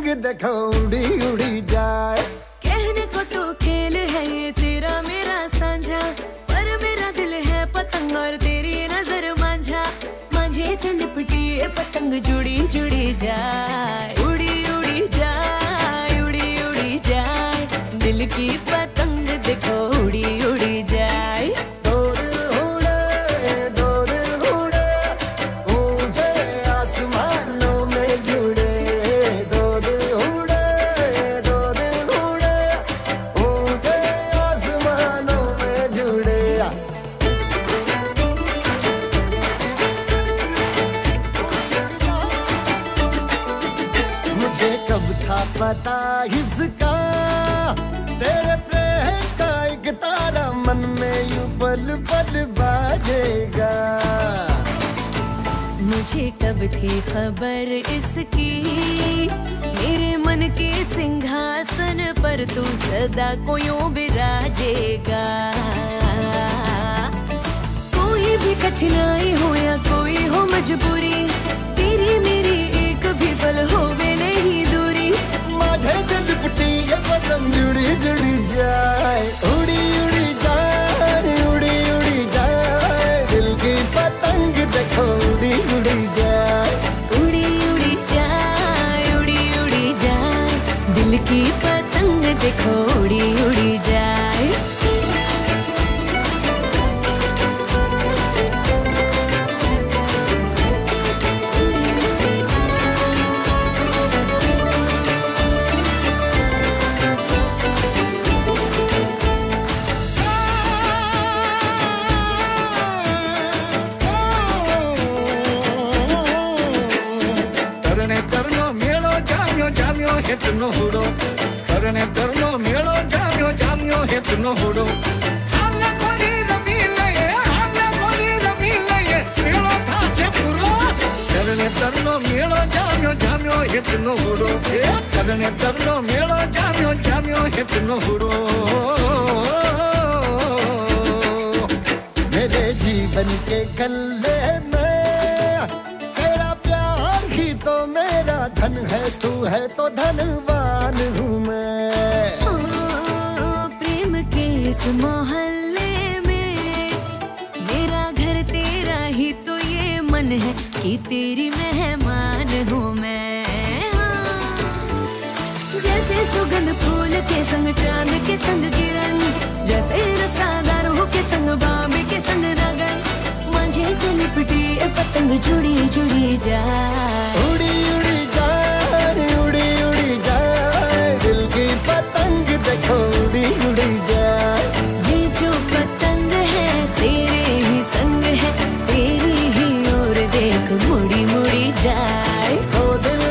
देखो उड़ी उड़ी जाए। कहने को तो खेल है ये तेरा मेरा साझा, पर मेरा दिल है पतंग और तेरी नजर मांझा। मांझे से लिपटी ये पतंग जुड़ी जुड़ी जाए, उड़ी उड़ी जाए, उड़ी उड़ी जाए। दिल की पतंग देखो उड़ी उड़ी जाए। दो दिल उड़े ऊंचे आसमानों में जुड़े। दो दिल उड़े ऊंचे आसमानों में जुड़े। मुझे कब था पता इसका, तेरे प्रेम का एक तारा मन में यूं पल पल बाजेगा। मुझे कब थी खबर इसकी, मेरे मन के सिंहासन पर तू सदा को यूं बिराजेगा। कोई भी कठिनाई हो या कोई हो मजबूरी, तेरी मेरी एक भी पल होवे नहीं दूरी। माझे से लिपटी ये पतंग जुड़ी जुड़ी जाए, उड़ी उड़ी जाए, उड़ी उड़ी जाए। दिल की पतंग देखो उड़ी उड़ी जाए, उड़ी उड़ी जाए, उड़ी उड़ी जाए। दिल की पतंग देखो उड़ी उड़ी जाए। हेतनो हुडो करने करनो मेलो जाम्यो हेतनो हुडो। हाल गोरी रमी लये मेलो था छे पूरो। करने करनो मेलो जाम्यो हेतनो हुडो। करने करनो मेलो जाम्यो हेतनो हुडो। मेरे जीवन के गल्ले में तेरा प्यार ही तो मेरा धन है, तू है तो धनवान हूँ मैं। प्रेम के इस मोहल्ले में मेरा घर तेरा ही तो ये मन है कि तेरी मेहमान हूँ मैं। जैसे सुगंध फूल के संग चांद के संग किरण, जैसे रसादारों के संग बाबे के संग नगन। मांझे से लिपटी ये पतंग जुड़ी जुड़ी जाए, उड़ी उड़ी जाए, उड़ी उड़ी जाए। दिल की पतंग देखो उड़ी उड़ी जाए। ये जो पतंग है तेरे ही संग है, तेरी ही ओर देख मुड़ी मुड़ी जाए। दो दिल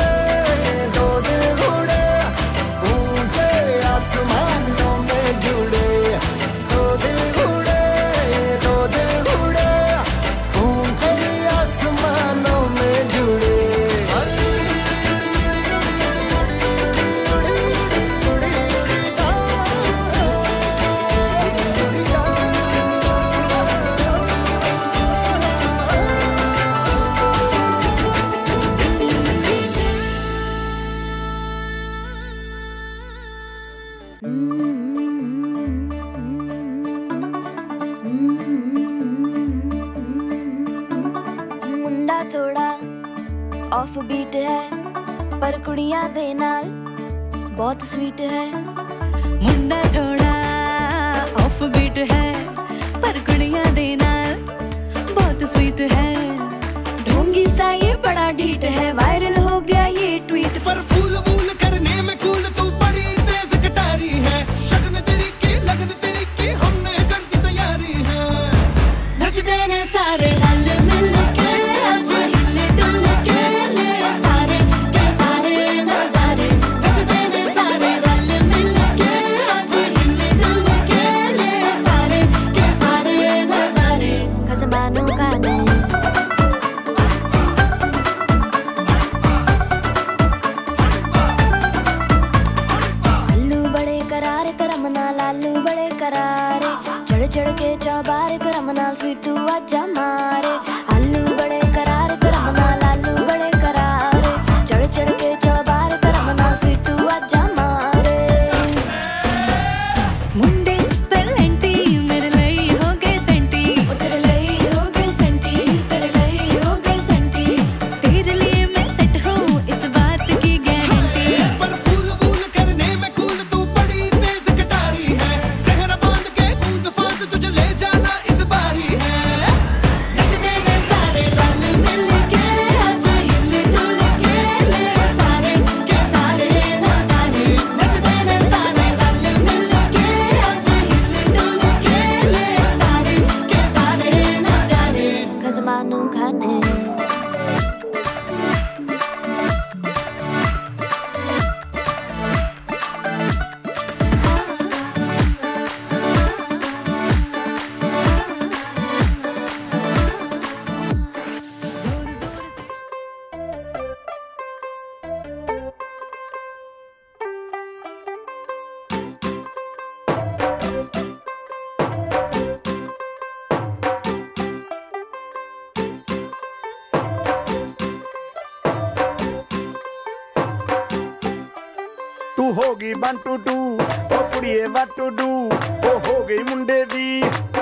उड़े ऊंचे आसमानों में जुड़े। दो दिल उड़े ऊंचे आसमानों में जुड़े। मुंडा थोड़ा ऑफ बीट है, पर कुड़ियां दे नाल बहुत स्वीट है। मुंडा थोड़ा ऑफ बीट है, पर कुड़ियां दे नाल बहुत स्वीट है। ढोंगी सा ये बड़ा ढीठ है, वायरल हो गया ये ट्वीट। पर फूल वूल करने में कूल तू बड़ी तेज कटारी है। शगन तेरी की लगन तेरी की हमने कर दी तैयारी है। नच देने सारे रल मिल के, आज हिले डुल के ले सारे के सारे नजारे। नच देने सारे रल मिल के, आज हिले डुल के ले सारे के सारे नजारे। खसमानों का नहीं, खसमानों का नहीं, खसमानों का नहीं। तू होगी 1 2 2 ओ कुड़िए what to do ओ हो गई मुंडे दी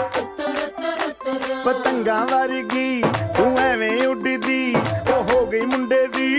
पतंगा वर्गी तू एवें उड़दी ओ हो गई मुंडे दी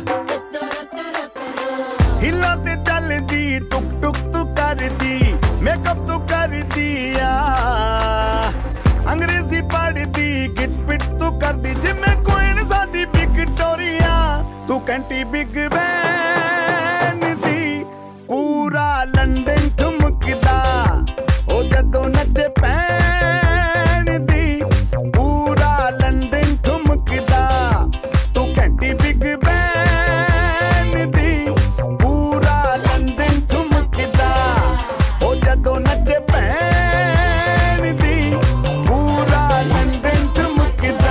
हिला ते चलदी टुक टुक तू करदी मेकअप तू कर दिया अंग्रेजी पढ़दी गिट पिट तू कर दी जिम्मे कोइन साडी विक्टोरिया तू कैंटी बिग बैन दी पूरा लंदन ठुमकदा ओ जदों नचे पैन दी पूरा लंदन ठुमकदा तू कैंटी बिग बैन दी पूरा लंदन ठुमकदा ओ जदों नचे पैन दी पूरा लंदन ठुमकदा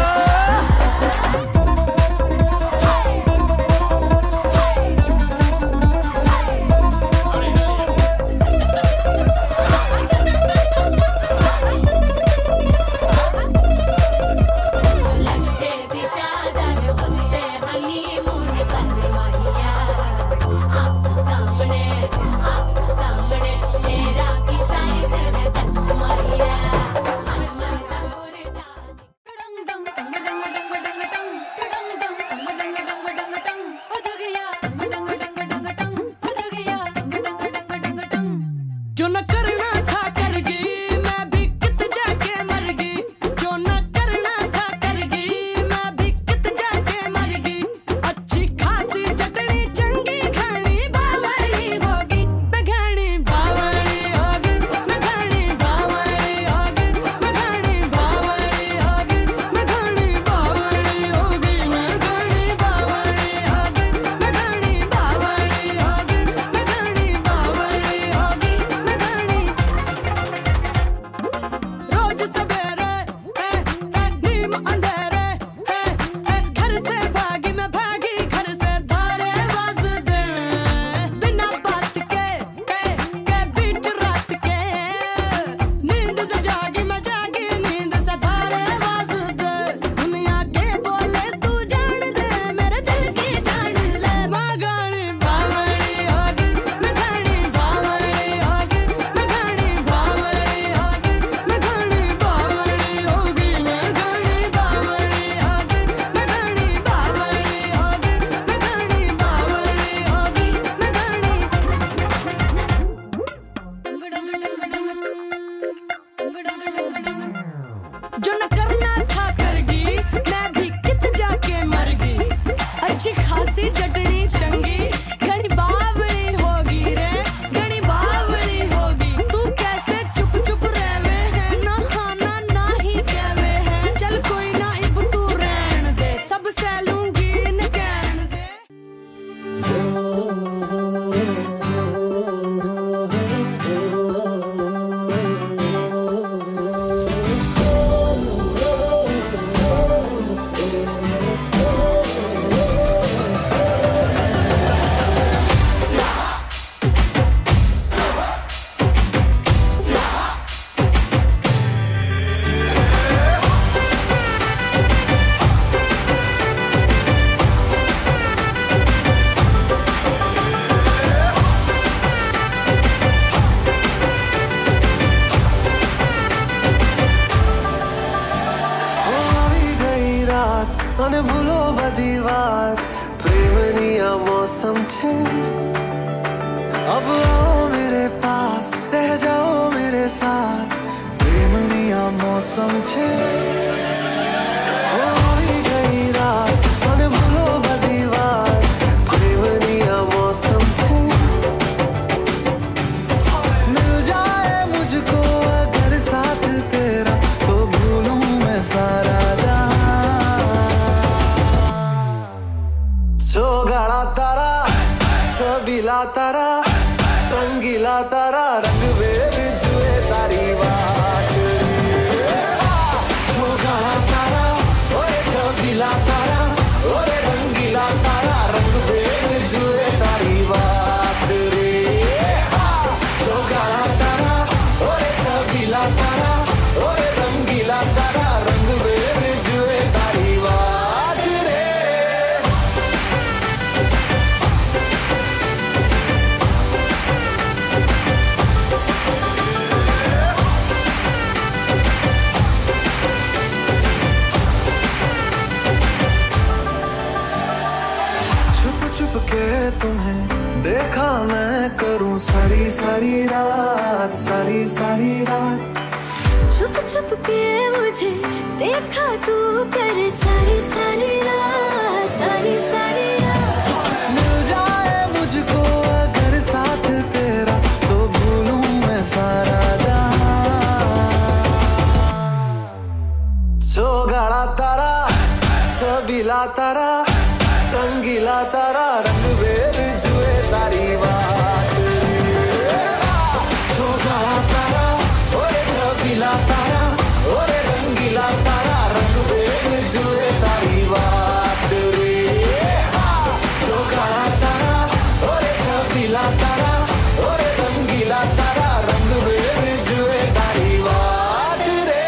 जो न करना था कर गई मैं भी कित जाके मर गई जो न करना था कर गई मैं भी कित जाके मर गई अच्छी खासी चटनी चंगी घनी बावड़ी होगी मैं घनी बावड़ी होगी मैं घनी बावड़ी होगी मैं घनी बावड़ी होगी मैं घनी बावड़ी होगी मैं घनी बावड़ी होगी मैं घनी बावड़ी होगी मैं घनी बावड़ी होगी रोज सवेरे नीम अंधेरे घर से भागी मैं भागी घर से धारे वाज दे बिना बात के बीच रात के नींद से जागी मैं जागी नींद से धारे वाज दे दुनिया के बोले तू जान दे मेरे दिल की जान ले मैं गानी बावड़ी होगी मैं गानी बावड़ी होगी मैं गानी बावड़ी होगी मैं गानी बावड़ी होगी मैं गानी बावड़ी होगी मैं गानी बावड़ी होगी मैं गानी बावड़ी होगी मैं गानी जो न करना था कर गई मैं भी कित जाके मर गई अच्छी खासी चटनी चंगी घनी बावड़ी होगी रे घनी बावड़ी होगी तू कैसे चुप चुप रहवे है ना खाना ना ही कहवे है चल कोई ना इब तू रहन दे सब सैलूंगी न कहन दे અને ભૂલો બધી વાત પ્રેમની આ મૌસમ છે अब आओ मेरे पास रह जाओ मेरे साथ प्रेमनी आ मौसम छे होई गई रात અને ભૂલો બધી વાત પ્રેમની આ मौसम छे मिल जाए मुझको अगर साथ तेरा तो भूलूं मैं सारा गाड़ा तारा छबीला तारा रंगीला तारा रंग वेर जुए तारी बात जो गाड़ा तारा ओए छबीला तारा ओए रंगीला तारा रंग वेर जुए तारी बात रे जो गाड़ा तारा ओए छबीला तारा ओए रंगीला तारा रंग वेर जुए तारी बात रे छुप के तुम्हें देखा मैं करूं सारी सारी रात, सारी सारी रात। छुप छुप के मुझे देखा तू कर सारी सारी रात, सारी सारी रात। मिल जाए मुझको अगर साथ तेरा तो भूलूं मैं सारा जहां। चौगाड़ा तारा, छबीला तारा, रंगीला तारा, रंग बेर जुए तारी बात। चौगाड़ा तारा, ओरे छबीला तारा, ओरे रंगीला तारा, रंग बेर जुए तारी बात रे। चौगाड़ा तारा, ओरे छबीला तारा, ओरे रंगीला तारा, रंग बेर जुए तारी बात रे।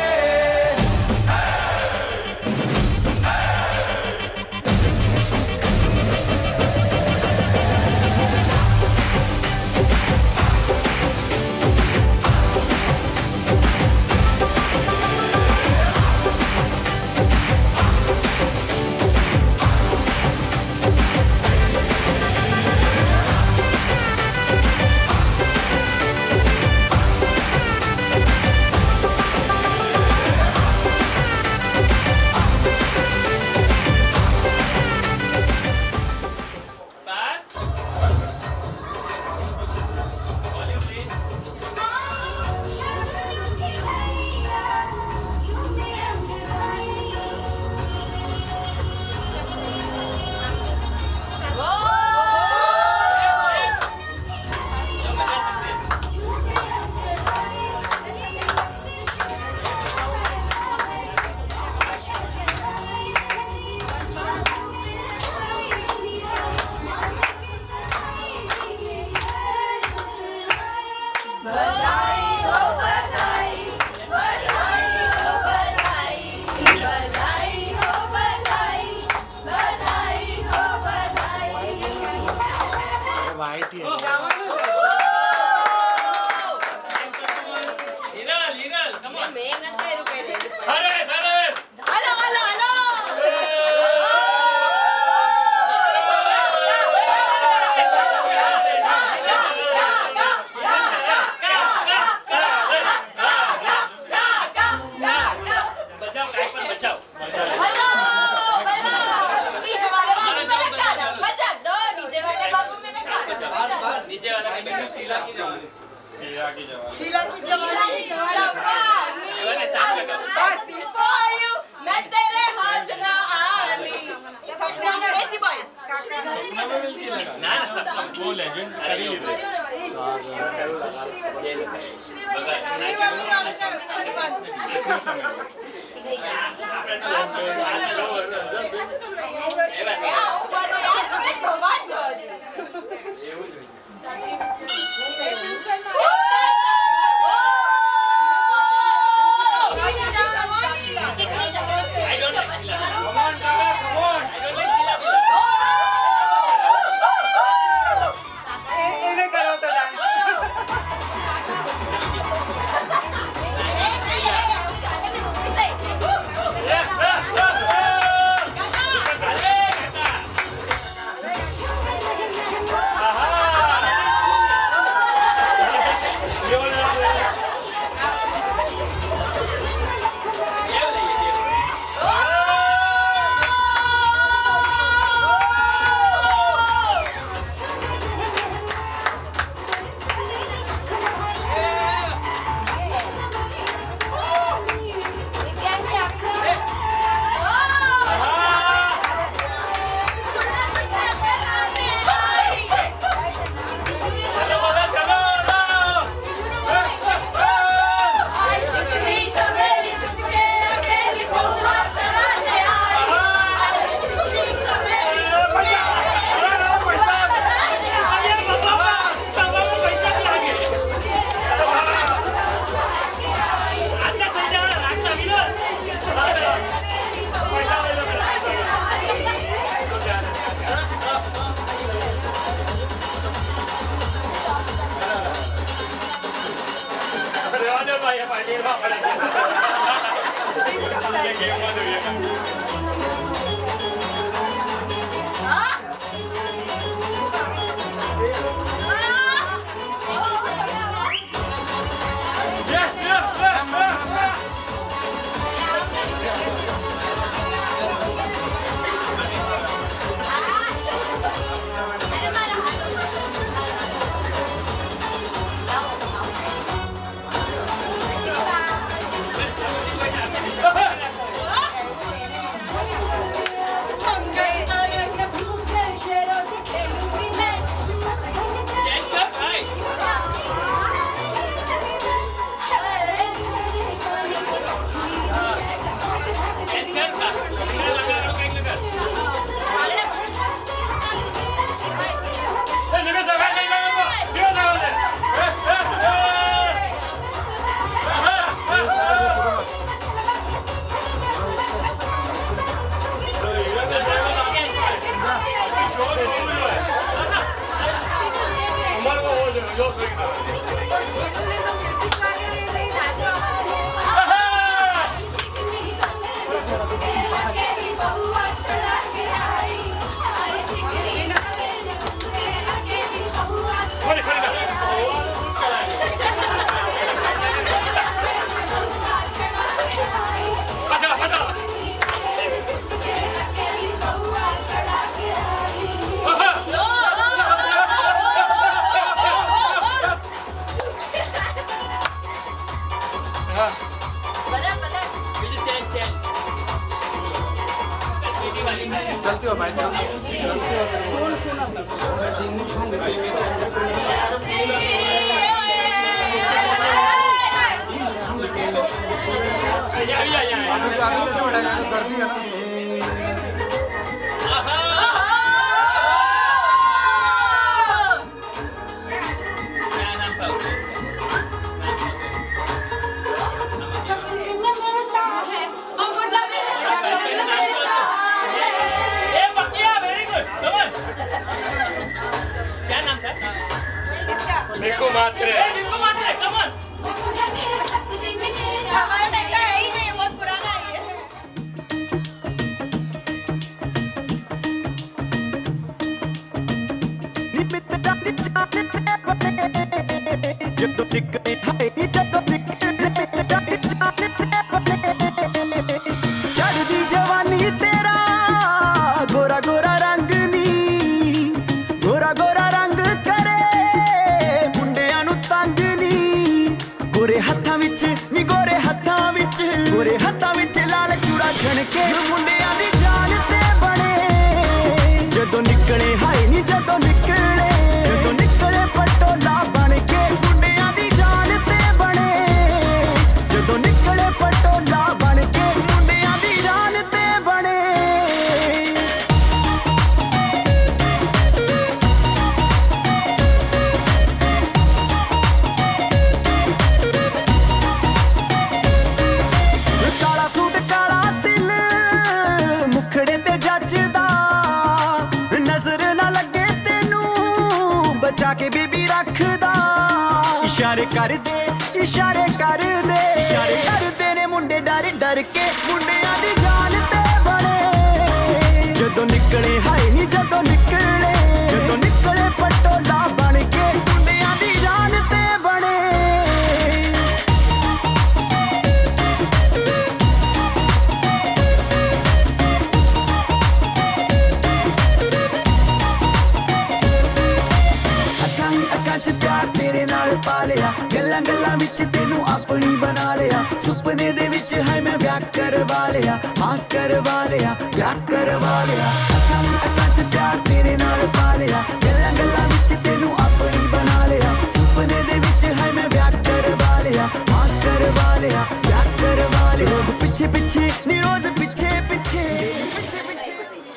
शीला की जवानी मैं तेरे हाथ ना आनी। ऐसी बॉयज ना वो लेजेंड करी Niku Matre, come on. हमारा टाइम का है ही नहीं, बहुत पुराना है ये। चढ़दी जवानी तेरा गोरा गोरा रंग नी, गोरा गोरा रंग करे मुंडियां नू तंग नी। गोरे हत्थां विच नी, गोरे हत्थां विच, गोरे हत्थां विच लाल चूड़ा छणके मुंडियां दी जान ते बने। जदों निकले हाय नी, जदों निकले, जदों निकले पटोला बन के मुंडियां दी जान ते बने। जदों निकले पटोला बन के मुंडियां दी जान ते बने। काला सूट काला दिल मुखड़े ते जचदा, नजर ना लगे तेनू बचा के बेबी रखदा। इशारे कर दे, इशारे कर दे, इशारे कर दे ने मुंडे डर डर के मुंडियां दी जान ते बने। जदों निकले हाय नी, जदों निकले, जदों निकले पटोला बन के मुंडियां दी जान ते बने। अक्कां च प्यार तेरे नाल पा लिया, गल्लां गल्लां विच तेनू अपनी बना लिया। सुपने दे विच है मैं ब्याह करवा लिया, हाँ करवा लिया, ब्याह करवा लिया। अक्कां च प्यार तेरे नाल पा लिया, गल्लां गल्लां विच तेनू अपनी बना लिया। सुपने दे विच है मैं ब्याह करवा लिया, हाँ करवा लिया, ब्याह करवा लिया। रोज पिछे पिछे नी, रोज पिछे पिछे, पिछे पिछे।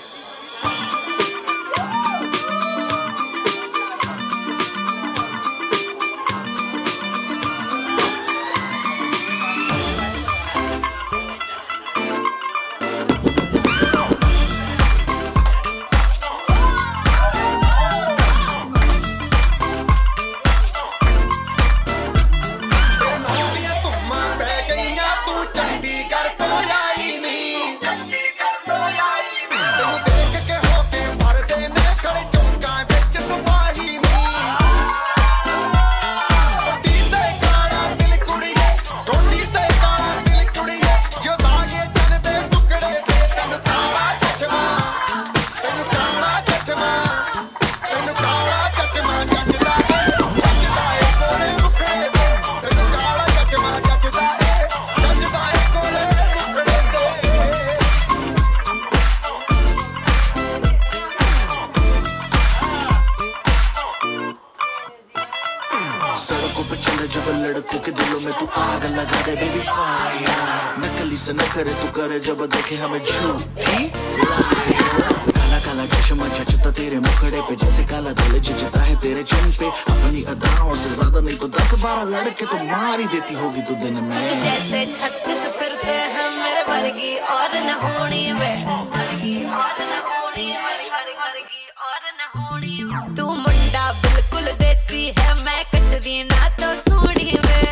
सड़कों पे चले जब लड़कों के दिलों में तू आग लगा दे बेबी फायर। नकली से न करे तू करे जब देखे हमें झूठी। काला काला चश्मा जचता तेरे मुखड़े पे, जैसे काला दिल जचता है तेरे चिन पे। अपनी अदाओं से ज्यादा नहीं तो 10-12 लड़के तो मार ही देती होगी तू दिन में। जैसे 36 फिरते हैं मेरे वर्गी और न होनी वे, और न होनी वर्गी और न होनी। तू मुंडा बिल्कुल देसी है, मैं कटदी ना तो सूढ़ी में।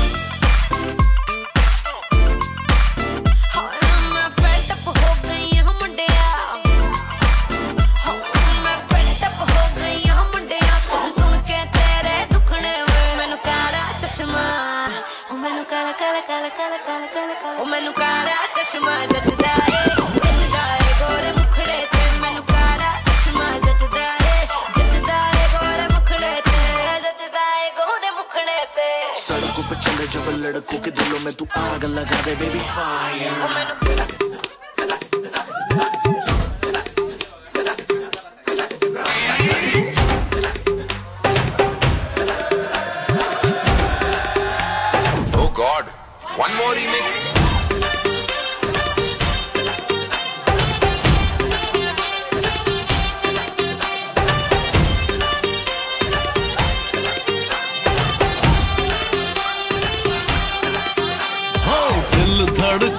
मैं फेड अप हो गई हूं मुंडिया, मैं फेड अप हो गई हूं मुंडिया। सुन के तेरे दुखने वे, मैनू काला चश्मा, मैनू काला काला काला काला काला काला, मैनू काला चश्मा जचदा है, जचदा है गोरे मुखड़े ते। मैनू काला चश्मा जचदा है, जचदा है गोरे मुखड़े ते, जचदा है गोरे मुखड़े ते। सड़कों पे चले जब लड़कों के दिलों में तू आग लगा दे बेबी फायर।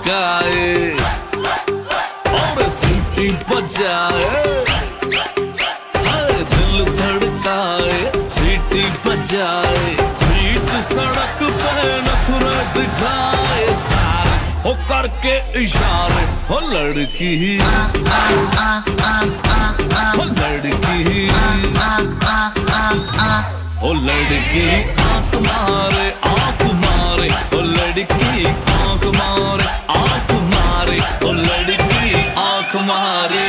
धड़काए और सीटी बजाए, दिल धड़काए सीटी बजाए, बीच सड़क पे नखरे दिखाए सारे हो करके इशारे, हो लड़की हो लड़की हो लड़की आंख मारे आंख मारे, हो लड़की आंख मारे आंख मारे, हो लड़की आंख मारे।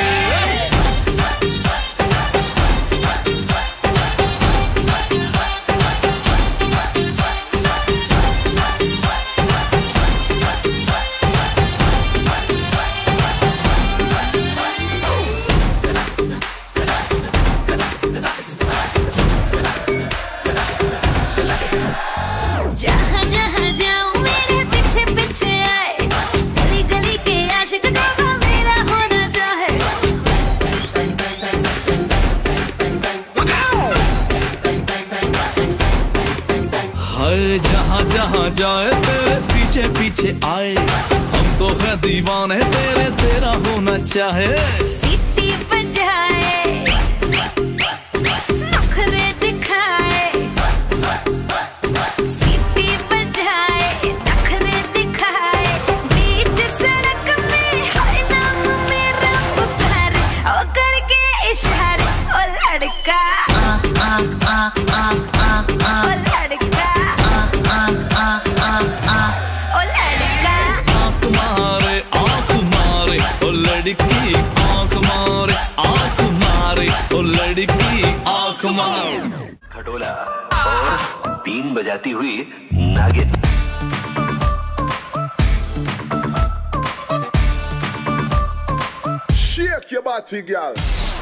जहाँ जहाँ जाऊँ मेरे पीछे पीछे आए, गली गली के आशिक दावा मेरा होना चाहे। हाय जहाँ जहाँ जाए तेरे पीछे पीछे आए, हम तो है दीवाने तेरे, तेरा होना चाहे। सीटी बजाए नखरे दिखाए, सीटी बजाए नखरे दिखाए, बीच सड़क में हर नाम मेरा पुकारे, ओ करके इशारे, ओ लड़का ओ लड़का ओ लड़का। आंख मारे आंख मारे, ओ लड़की आंख मारे आंख मारे, ओ लड़की आंख मारे। खटोला और बीन बजाती हुई नागिन। Shake your body, girl.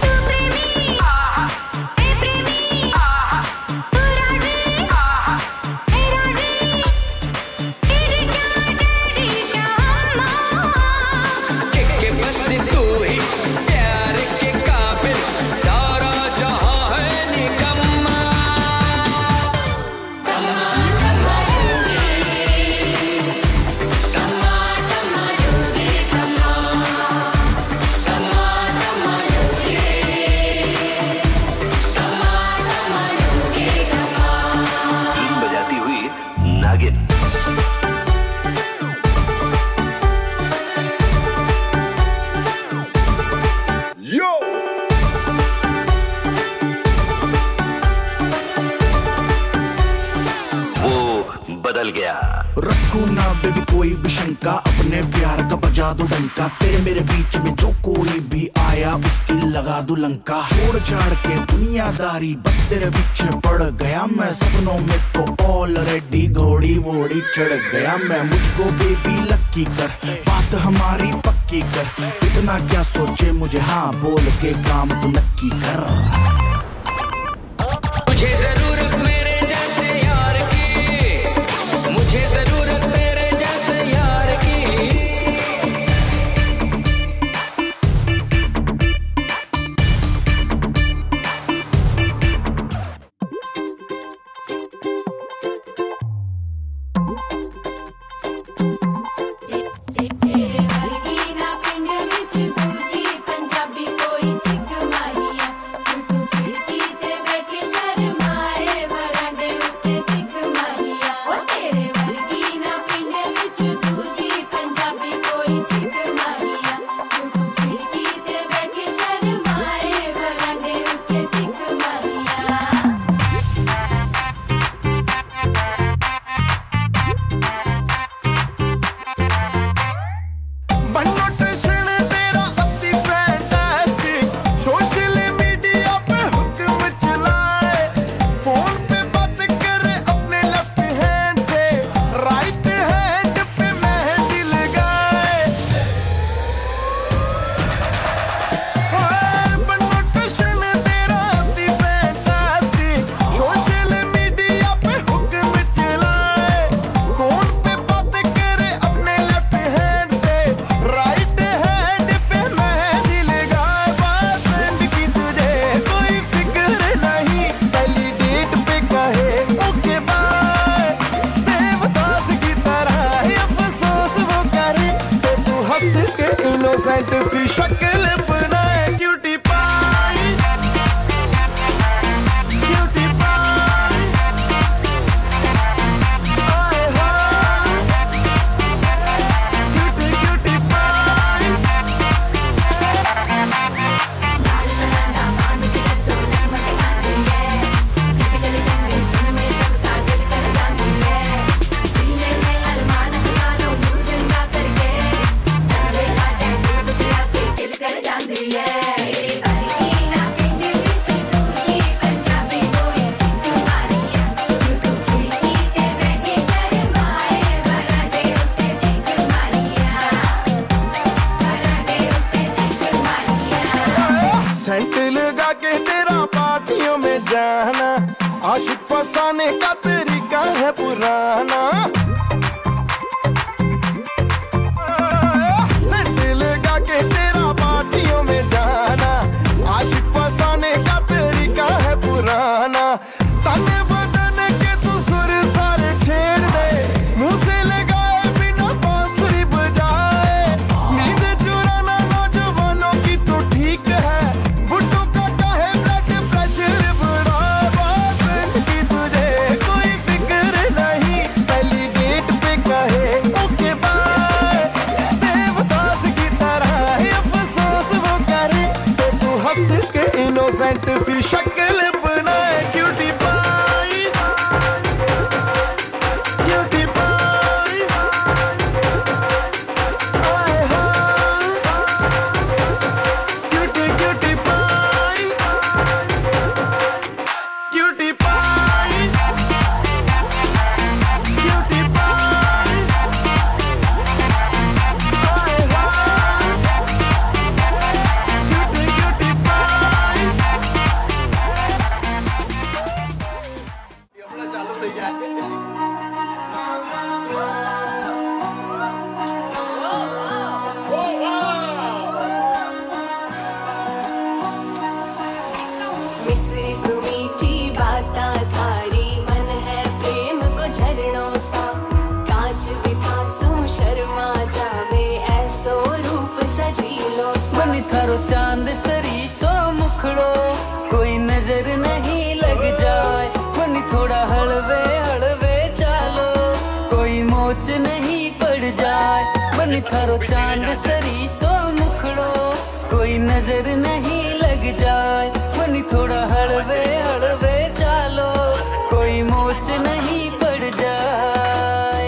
बीन बजाती हुई नागिन। Yo! वो बदल गया। रखो ना बेबी कोई भी शंका, अपने प्यार का बजा दो डंका, तेरे मेरे बीच में जो कोई भी आया उसकी लगा दो लंका। छोड़ छाड़ के दुनियादारी बस तेरे पीछे पड़ गया मैं, सपनों में तो ऑलरेडी घोड़ी वोड़ी चढ़ गया मैं। मुझको बेबी लक्की कर, बात हमारी पक्की कर, इतना क्या सोचे मुझे हाँ बोल के काम तो नक्की कर। मुझे जरूरत मेरे जैसे यार की, मुझे जरूरत तेरे जैसे यार की। वर्गीना पिंड विच दूजी पंजाबी कोई चिक माहिया, तू का तरीका है पुराना, सेंट लगा के तेरा पार्टियों में जाना, आशिक फसाने का तरीका है पुराना। तने बदन के तू सुर सारे छेड़ दे, मुंह से लगाए बिना बांसुरी बजाए, नींद चुराना नौजवानों की तो ठीक है, बुड्ढों का काहे ब्लड प्रेशर बढ़ावा, की तुझे कोई फिक्र नहीं, पहली डेट पे कहे ओके बाय, देवदास की तरह अफसोस वो करे, तो तू हंस के इनोसेंट सी शक्ल बनाए, क्यूटी पाई, क्यूटी पाई, आए हाँ, cutie cutie pie, cutie pie, cutie pie, आए हाँ, क्यूटी क्यूटी पाई। चालू तो यार मिस्री सुमीठी बाता थारी, मन है प्रेम को झरणों सा, कांच बिथासू शर्मा जावे, ऐसो रूप सजीलो सा। बनी थारो चांद सरी सो मुखड़ो, कोई नजर नहीं लग जाए, बनी थोड़ा हलवे हलवे चालो, कोई मोच नहीं पड़ जाए, बनी थारो चांद सरी सो मुखड़ो, कोई नजर नहीं लग जाए, बनी थोड़ा हलवे हलवे चालो, कोई मोच नहीं पड़ जाए।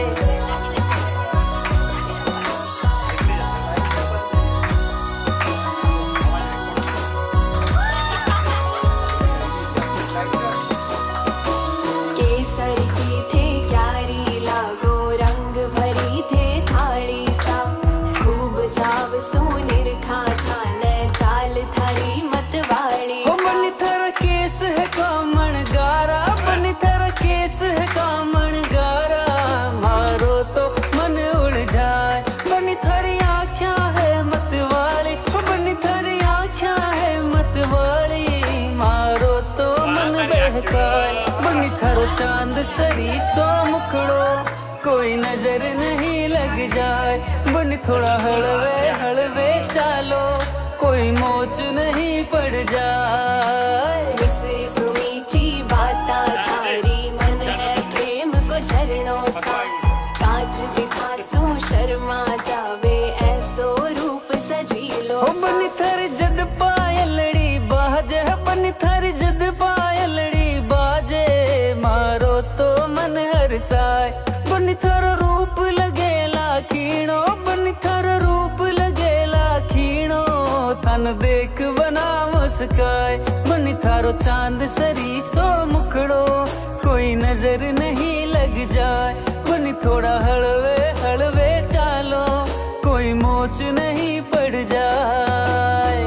केसर की थे क्यारी लागो, रंग भरी थे थाली सा, खूब जाव सुनिर खा थाने, चाल थारी मतवाली ओ बनी थारा केस है कामण गारा, बनी थारा केस है कामण गारा, मारो तो मन उड़ जाए, बनी थारी आँखियाँ है मतवाली, ओ बनी थारी आँखियाँ है मतवाली, मारो तो मन बहकाए, बनी थारो चांद सरी सो मुखड़ो, कोई नजर नहीं लग जाए, बनी थोड़ा हलवे हलवे चालो, कोई मोच नहीं पड़ जाए। मिस्री सुमीठी बाता थारी, मन है प्रेम को झरणों सा, कांच बिथासू शर्मा जावे, ऐसो रूप सजीलो ओ सा। बनी थारी जद पायलड़ी बाजे, बनी थारी जद पायलड़ी बाजे, मारो तो मन हरसाए, बनी थारो रूप लगेला खीणो, बनी थारो रूप लगेला खीणो, थन देख बना मुस्काए, बनी थारो चांद सरी सो मुखड़ो, कोई नजर नहीं लग जाए, बनी थोड़ा हलवे हलवे चालो, कोई मोच नहीं पड़ जाए।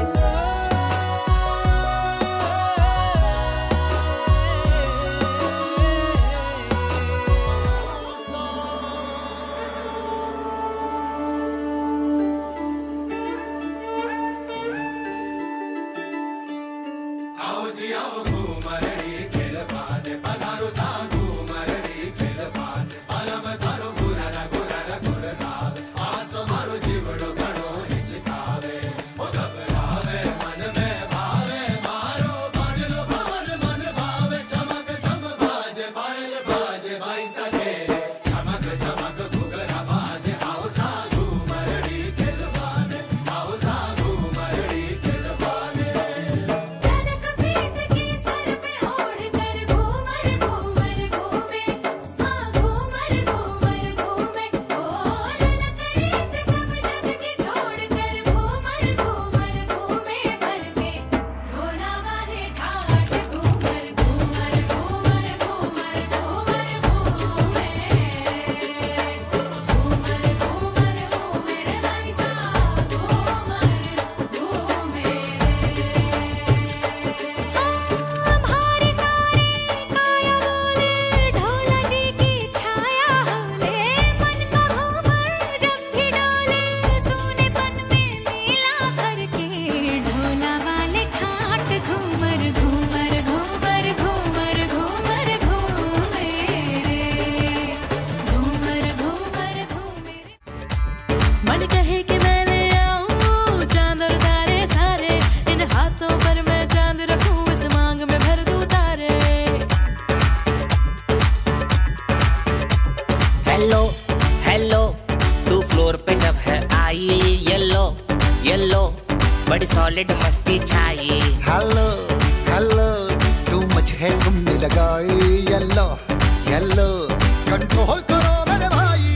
बड़ी सॉलिड मस्ती छाई। हेलो हेलो तू मुझे घूमने लगाई। येलो येलो कंट्रोल करो मेरे भाई।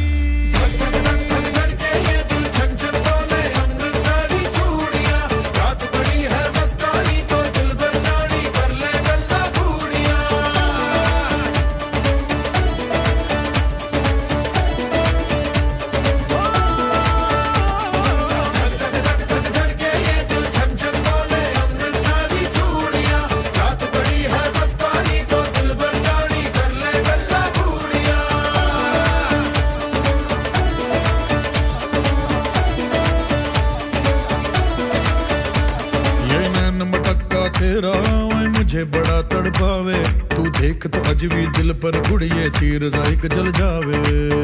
धड़के ये दिल छन छन बोले अमृतसरी चूड़ियां। रात बड़ी है मस्तानी तो दिल भर जानी कर ले गल्ला घूड़ियां। धड़के ये दिल छन छन बोले अमृतसरी चूड़ियां। रात बड़ी है मस्तानी तो दिल भर जानी कर ले गल्ला घूड़ियां। ये नैन मटक्का तेरा ओए मुझे बड़ा तड़पावे। तू देख तो अज भी दिल पर गुड़िए तीर जाइक जल जावे।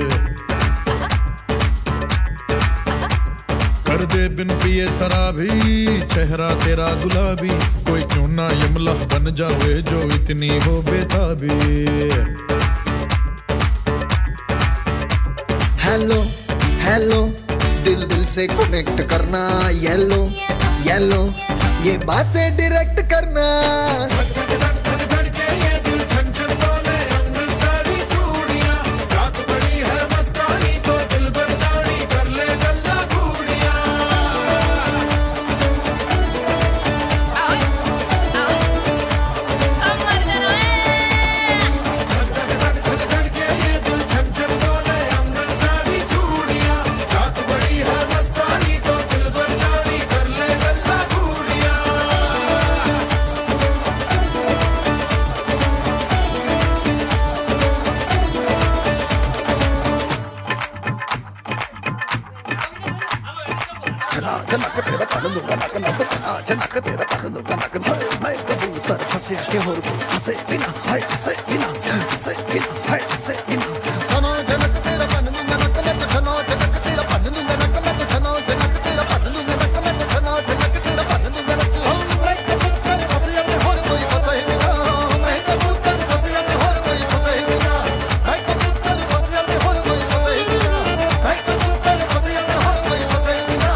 कर दे बिन पिए शराबी चेहरा तेरा गुलाबी। कोई क्यों ना यमला बन जावे जो इतनी हो बेताबी। हेलो हेलो दिल दिल से कनेक्ट करना। येलो येलो ये बातें डायरेक्ट करना। धड़के ये दिल छन छन बोले अमृतसरी चूड़ियां। रात बड़ी है मस्तानी तो दिल भर जानी कर ले गल्ला घूड़ियां। धड़के ये दिल छन छन बोले अमृतसरी चूड़ियां। रात बड़ी है मस्तानी तो दिल भर जानी कर ले गल्ला घूड़ियां। चना तेरा पन दूंगा नक नक चना तेरा पन दूंगा नक नक। मैं कबूतर फंसे के और फंसे बिना हाय फंसे बिना हाय फंसे बिना। चना जनक तेरा पन दूंगा नक नक चना जनक तेरा पन दूंगा नक नक चना जनक तेरा पन दूंगा नक नक चना जनक तेरा पन दूंगा नक। मैं कबूतर फंसे के और कोई फंसे बिना। मैं कबूतर फंसे के और कोई फंसे बिना। मैं कबूतर फंसे के और कोई फंसे बिना। मैं कबूतर फंसे के और कोई फंसे बिना।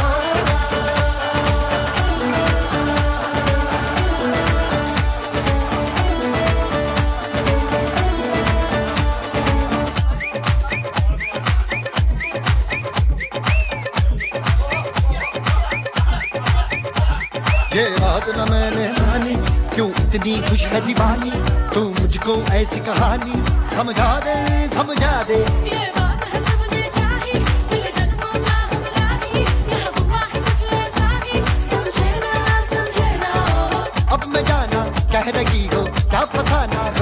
ये बात न मैंने मानी क्यों इतनी खुश है दीवानी। तू मुझको ऐसी कहानी समझा दे समझा दे। ये बात है सबने चाही मिल जन्मों का हम राही। यहाँ हुआ है कुछ ऐसा ही समझे ना। अब मैं जाना कह रही हो क्या फसाना।